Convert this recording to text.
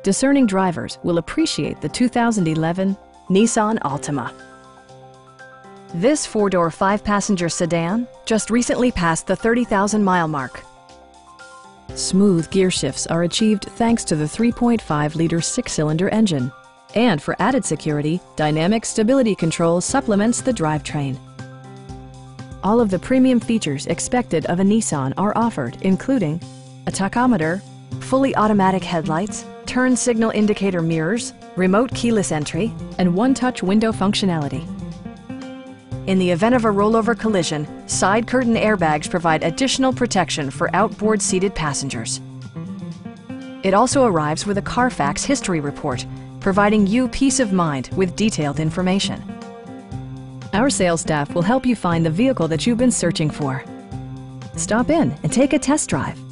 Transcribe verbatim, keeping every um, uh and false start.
discerning drivers will appreciate the two thousand eleven Nissan Altima. This four-door, five-passenger sedan just recently passed the thirty thousand mile mark. Smooth gear shifts are achieved thanks to the three point five liter six-cylinder engine. And for added security, dynamic stability control supplements the drivetrain. All of the premium features expected of a Nissan are offered, including a tachometer, fully automatic headlights, turn signal indicator mirrors, remote keyless entry, and one-touch window functionality. In the event of a rollover collision, side curtain airbags provide additional protection for outboard seated passengers. It also arrives with a Carfax history report, providing you peace of mind with detailed information. Our sales staff will help you find the vehicle that you've been searching for. Stop in and take a test drive.